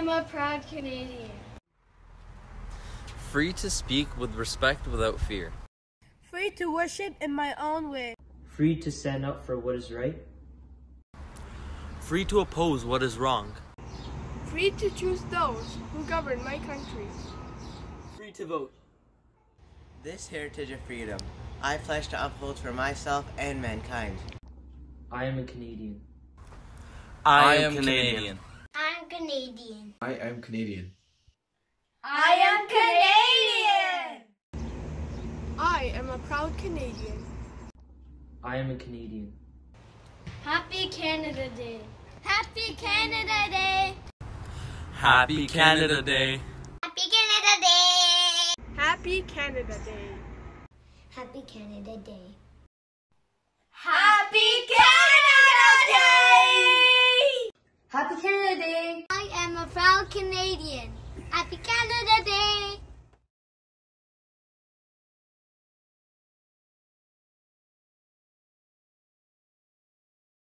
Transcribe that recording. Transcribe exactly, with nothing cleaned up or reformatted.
am a proud Canadian. Free to speak with respect without fear. Free to worship in my own way. Free to stand up for what is right. Free to oppose what is wrong. Free to choose those who govern my country. Free to vote. This heritage of freedom I pledge to uphold for myself and mankind. I am a Canadian. I am Canadian. I'm Canadian. I am Canadian. I am Canadian. I am a proud Canadian. I am a Canadian. Happy Canada Day. Happy Canada Day. Happy Canada Day. Happy Canada Day. Happy Canada Day. Happy Canada Day. Happy Canada Day! Happy Canada Day. I am a proud Canadian. Happy Canada